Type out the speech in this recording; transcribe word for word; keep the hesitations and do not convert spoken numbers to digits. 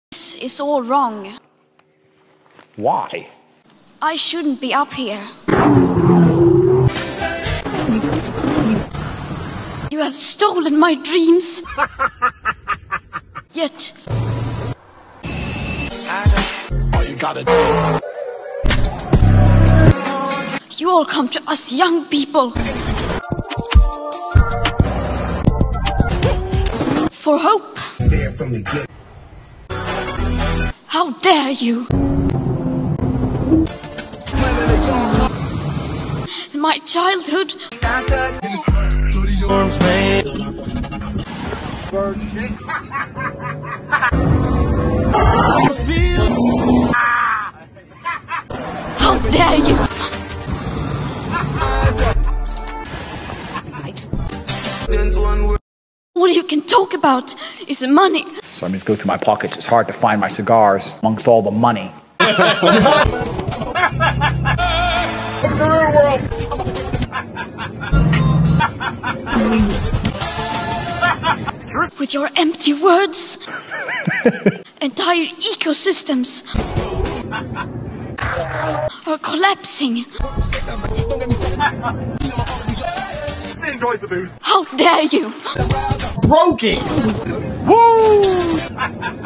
This is all wrong. Why? I shouldn't be up here. You have stolen my dreams. Yet... All you gotta do. You all come to us young people for hope. How dare you? In my childhood, how dare you? All you can talk about is money. So I just go through my pockets. It's hard to find my cigars amongst all the money. With your empty words, entire ecosystems are collapsing. Enjoys the booze. How dare you? Broken! Woo!